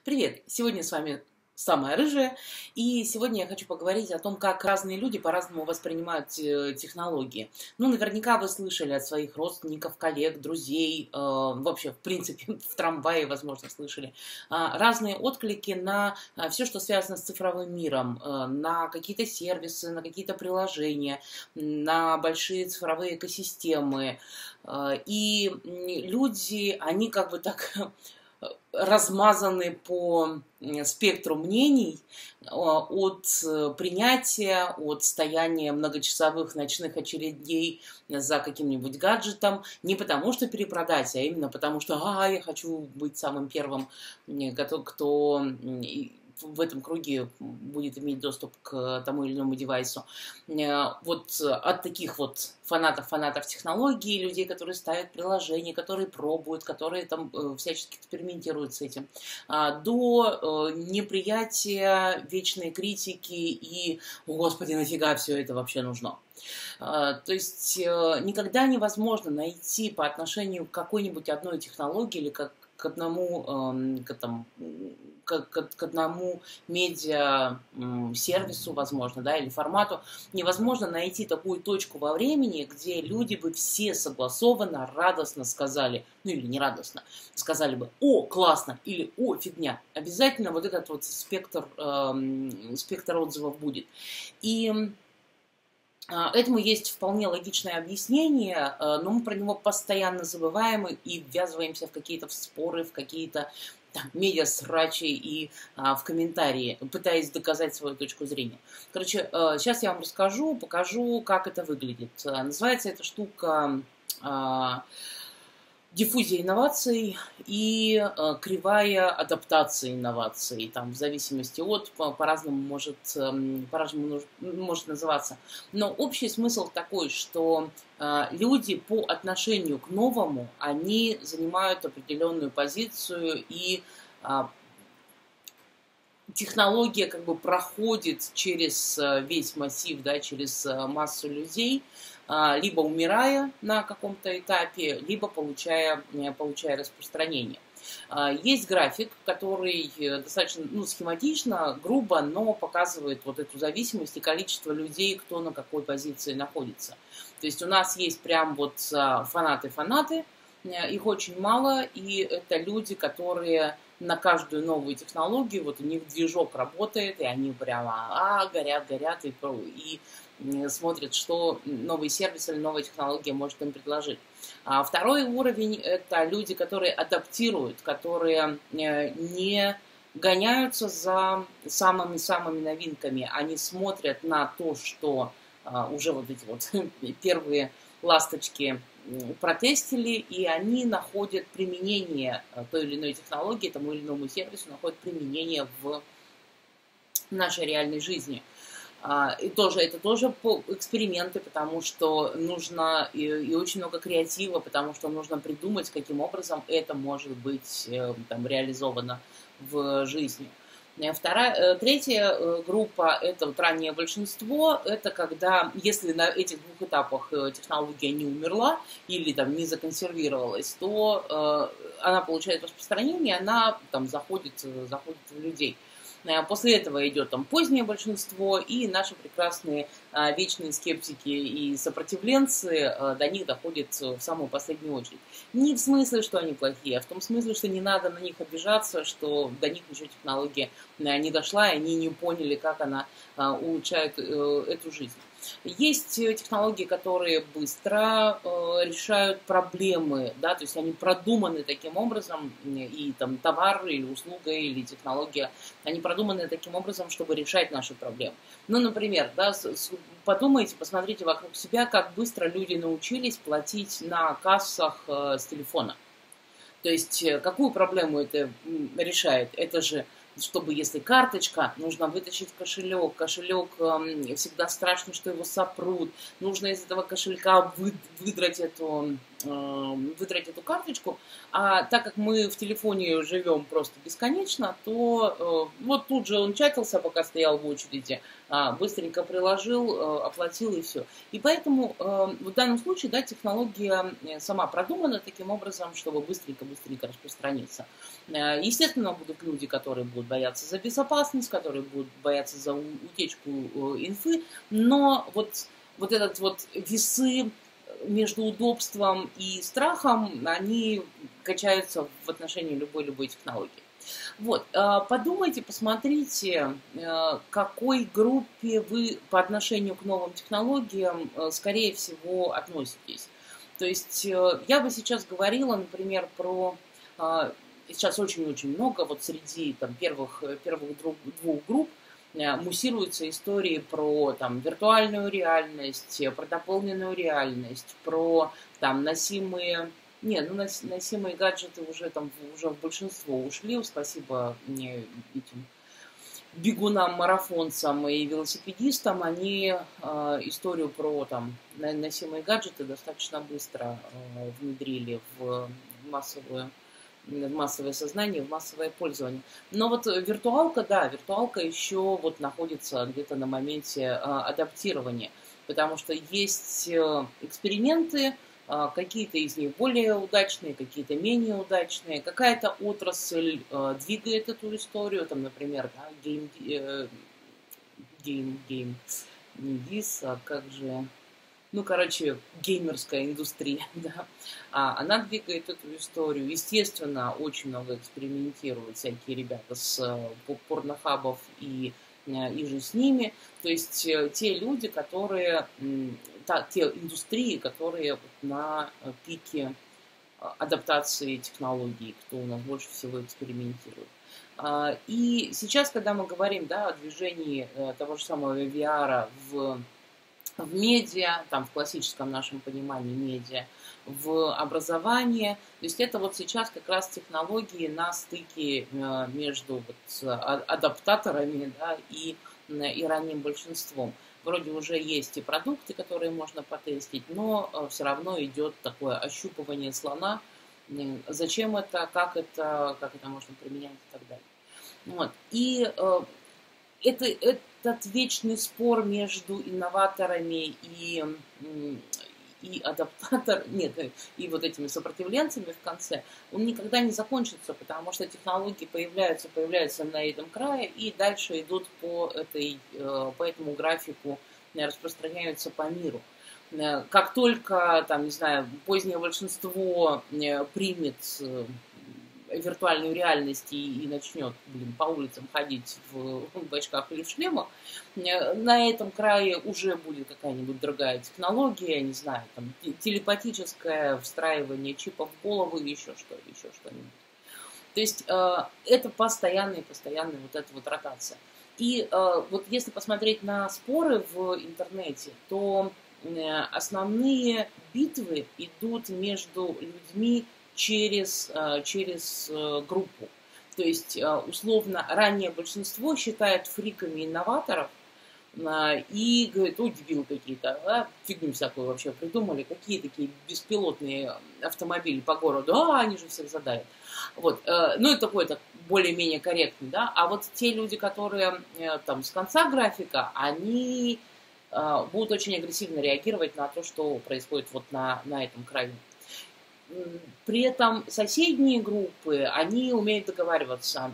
Привет! Сегодня с вами самая рыжая, и сегодня я хочу поговорить о том, как разные люди по-разному воспринимают технологии. Ну, наверняка вы слышали от своих родственников, коллег, друзей, вообще, в принципе, в трамвае, возможно, слышали, разные отклики на все, что связано с цифровым миром, на какие-то сервисы, на какие-то приложения, на большие цифровые экосистемы. И люди, они как бы так размазаны по спектру мнений от принятия, от стояния многочасовых ночных очередей за каким-нибудь гаджетом, не потому что перепродать, а именно потому что я хочу быть самым первым, кто в этом круге будет иметь доступ к тому или иному девайсу. Вот от таких вот фанатов технологий, людей, которые ставят приложения, которые пробуют, которые там всячески экспериментируют с этим, до неприятия, вечной критики и «Господи, нафига все это вообще нужно?». То есть никогда невозможно найти по отношению к какой-нибудь одной технологии или к одному медиа-сервису, возможно, да, или формату, невозможно найти такую точку во времени, где люди бы все согласованно, радостно сказали, ну или не радостно, сказали бы «О, классно!» или «О, фигня!». Обязательно вот этот вот спектр отзывов будет. И этому есть вполне логичное объяснение, но мы про него постоянно забываем и ввязываемся в какие-то споры, в какие-то медиа-срачи и в комментарии, пытаясь доказать свою точку зрения. Короче, сейчас я вам покажу, как это выглядит. Называется эта штука диффузия инноваций и кривая адаптации инноваций. Там, в зависимости от, по-разному может называться. Но общий смысл такой, что люди по отношению к новому, они занимают определенную позицию, и технология как бы проходит через весь массив, да, через массу людей, либо умирая на каком-то этапе, либо получая распространение. Есть график, который достаточно схематично, грубо, но показывает вот эту зависимость и количество людей, кто на какой позиции находится. То есть у нас есть прям вот фанаты, их очень мало, и это люди, которые на каждую новую технологию, вот у них движок работает, и они прямо горят и смотрят, что новый сервис или новая технология может им предложить. Второй уровень – это люди, которые адаптируют, которые не гоняются за самыми новинками, они смотрят на то, что уже вот эти вот первые ласточки протестили, и они находят применение той или иной технологии, тому или иному сервису, находят применение в нашей реальной жизни. И это тоже эксперименты, потому что нужно и очень много креатива, потому что нужно придумать, каким образом это может быть реализовано в жизни. Третья группа – это вот раннее большинство. Это когда, если на этих двух этапах технология не умерла или не законсервировалась, то она получает распространение, она заходит в людей. После этого идет позднее большинство, и наши прекрасные вечные скептики и сопротивленцы до них доходят в самую последнюю очередь. Не в смысле, что они плохие, а в том смысле, что не надо на них обижаться, что до них еще технология не дошла, и они не поняли, как она улучшает эту жизнь. Есть технологии, которые быстро решают проблемы, да, то есть они продуманы таким образом, и товар или услуга или технология, они продуманы таким образом, чтобы решать наши проблемы. Ну, например, да, подумайте, посмотрите вокруг себя, как быстро люди научились платить на кассах с телефона. То есть какую проблему это решает? Это же чтобы, если карточка, нужно вытащить кошелек. Кошелек всегда страшно, что его сопрут. Нужно из этого кошелька выдрать эту карточку. А так как мы в телефоне живем просто бесконечно, то вот тут же он чатился, пока стоял в очереди, быстренько приложил, оплатил и все. И поэтому в данном случае, да, технология сама продумана таким образом, чтобы быстренько распространиться. Естественно, будут люди, которые будут бояться за безопасность, которые будут бояться за утечку инфы, но вот этот вот весы между удобством и страхом, они качаются в отношении любой технологии. Вот, подумайте, посмотрите, к какой группе вы по отношению к новым технологиям, скорее всего, относитесь. То есть я бы сейчас говорила, например, про... Сейчас очень-очень много, вот среди там, первых двух групп муссируются истории про там, виртуальную реальность, про дополненную реальность, про там, носимые гаджеты уже в большинство ушли, спасибо этим бегунам-марафонцам и велосипедистам, они историю про там, носимые гаджеты достаточно быстро внедрили в массовое сознание, в массовое пользование. Но вот виртуалка еще вот находится где-то на моменте адаптирования, потому что есть эксперименты, какие-то из них более удачные, какие-то менее удачные, какая-то отрасль двигает эту историю, там, например, да, не ГИС, а как же... геймерская индустрия, да, она двигает эту историю. Естественно, очень много экспериментируют всякие ребята с порнохабов и же с ними. То есть те люди, те индустрии, которые на пике адаптации технологий, кто у нас больше всего экспериментирует. И сейчас, когда мы говорим, да, о движении того же самого VR в медиа, там в классическом нашем понимании медиа, в образовании. То есть это вот сейчас как раз технологии на стыке между адаптаторами, да, и ранним большинством. Вроде уже есть и продукты, которые можно потестить, но все равно идет такое ощупывание слона. Зачем это, как это можно применять и так далее. Вот. И этот вечный спор между инноваторами и и вот этими сопротивленцами в конце, он никогда не закончится, потому что технологии появляются на этом крае и дальше идут по этому графику, распространяются по миру. Как только, там, не знаю, позднее большинство примет виртуальную реальность и начнет, по улицам ходить в очках или в шлемах, на этом крае уже будет какая-нибудь другая технология, не знаю, там, телепатическое встраивание чипов в голову или еще что-нибудь. То есть это постоянная вот эта вот ротация. И вот если посмотреть на споры в интернете, то основные битвы идут между людьми через группу. То есть, условно, ранее большинство считает фриками инноваторов и говорит, дебилы какие-то, фигню всякую вообще придумали, какие такие беспилотные автомобили по городу, они же всех задавят. Вот. Ну, и такой-то более-менее корректный, да. А вот те люди, которые там с конца графика, они будут очень агрессивно реагировать на то, что происходит вот на этом краю. При этом соседние группы, они умеют договариваться,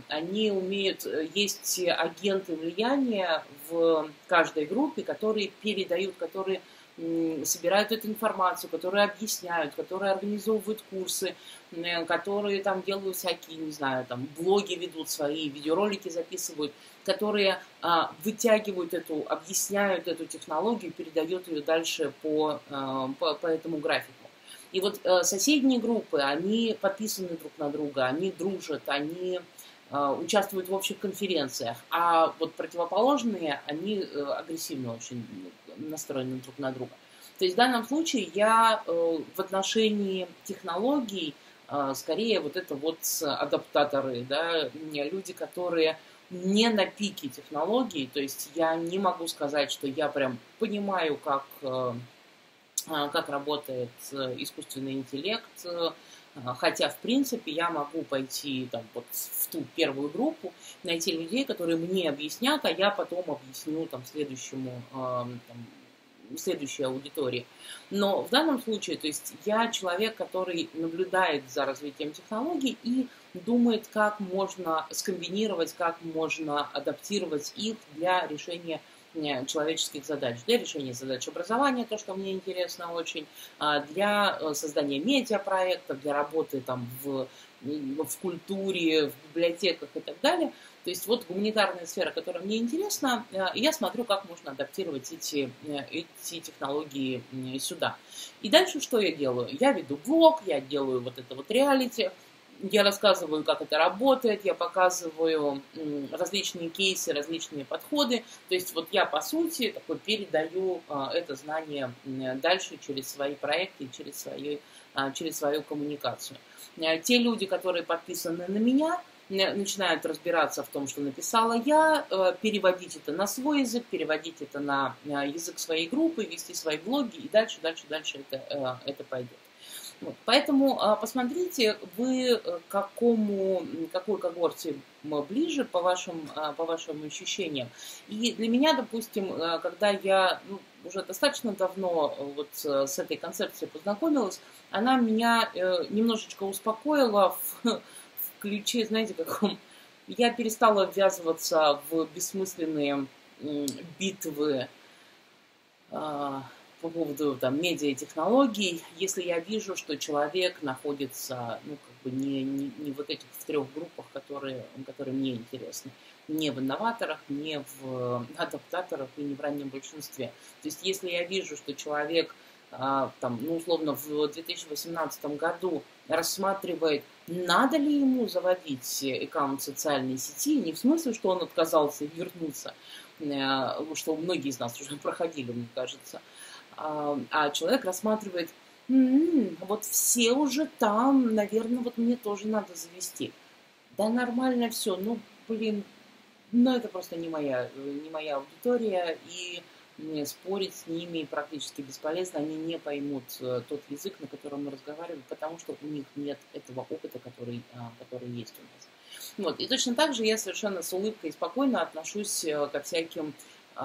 есть агенты влияния в каждой группе, которые передают, которые собирают эту информацию, которые объясняют, которые организовывают курсы, которые там делают всякие, не знаю, там блоги ведут свои, видеоролики записывают, которые вытягивают объясняют эту технологию, передают ее дальше по этому графику. И вот соседние группы, они подписаны друг на друга, они дружат, они участвуют в общих конференциях, а вот противоположные, они агрессивно очень настроены друг на друга. То есть в данном случае я в отношении технологий скорее вот это вот адаптаторы, да, люди, которые не на пике технологий, то есть я не могу сказать, что я прям понимаю, как работает искусственный интеллект, хотя, в принципе, я могу пойти там, вот, в ту первую группу, найти людей, которые мне объяснят, а я потом объясню там, следующей аудитории. Но в данном случае, то есть я человек, который наблюдает за развитием технологий и думает, как можно скомбинировать, как можно адаптировать их для решения человеческих задач, для решения задач образования, то, что мне интересно очень, для создания медиапроектов, для работы там в культуре, в библиотеках и так далее. То есть вот гуманитарная сфера, которая мне интересна, я смотрю, как можно адаптировать эти технологии сюда. И дальше что я делаю? Я веду блог, я делаю вот это вот реалити, я рассказываю, как это работает, я показываю различные кейсы, различные подходы. То есть вот я, по сути, такой передаю это знание дальше через свои проекты, через свою коммуникацию. Те люди, которые подписаны на меня, начинают разбираться в том, что написала я, переводить это на свой язык, переводить это на язык своей группы, вести свои блоги, и дальше это пойдет. Вот. Поэтому посмотрите, вы к какой когорте ближе по вашим ощущениям. И для меня, допустим, когда я уже достаточно давно вот с этой концепцией познакомилась, она меня немножечко успокоила в ключе, знаете, каком я перестала ввязываться в бессмысленные битвы по поводу там, медиатехнологий, если я вижу, что человек находится не вот этих в трех группах, которые мне интересны. Не в инноваторах, не в адаптаторах и не в раннем большинстве. То есть если я вижу, что человек условно в 2018 году рассматривает, надо ли ему заводить аккаунт в социальной сети, не в смысле, что он отказался вернуться, что многие из нас уже проходили, мне кажется, а человек рассматривает, вот все уже там, наверное, вот мне тоже надо завести. Да нормально все, это просто не моя аудитория, и спорить с ними практически бесполезно, они не поймут тот язык, на котором мы разговариваем, потому что у них нет этого опыта, который есть у нас. Вот. И точно так же я совершенно с улыбкой и спокойно отношусь ко всяким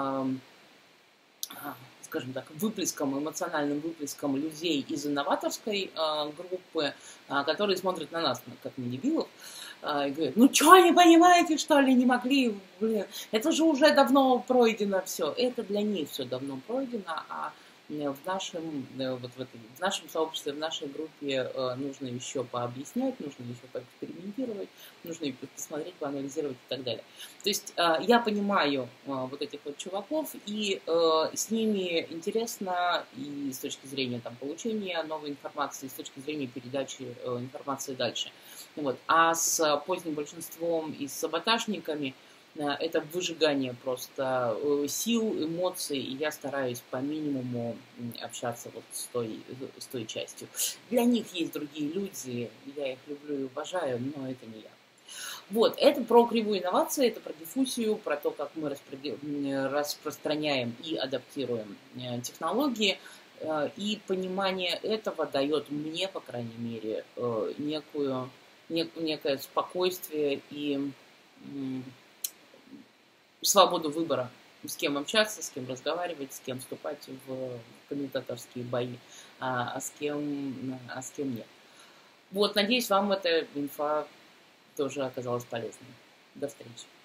скажем так, эмоциональным выплеском людей из инноваторской группы, которые смотрят на нас, как на дебилов, и говорят, что, не понимаете, что ли, не могли, это же уже давно пройдено все. Это для них все давно пройдено, а в нашем сообществе, в нашей группе нужно еще пообъяснять, нужно еще поэкспериментировать, нужно посмотреть, поанализировать и так далее. То есть я понимаю вот этих вот чуваков, и с ними интересно и с точки зрения получения новой информации, и с точки зрения передачи информации дальше. Вот. А с поздним большинством и с саботажниками это выжигание просто сил, эмоций, и я стараюсь по минимуму общаться вот с той частью. Для них есть другие люди, я их люблю и уважаю, но это не я. Вот, это про кривую инновации, это про диффузию, про то, как мы распространяем и адаптируем технологии, и понимание этого дает мне, по крайней мере, некое спокойствие и свободу выбора, с кем общаться, с кем разговаривать, с кем вступать в комментаторские бои, а с кем нет. Вот, надеюсь, вам эта инфа тоже оказалась полезной. До встречи.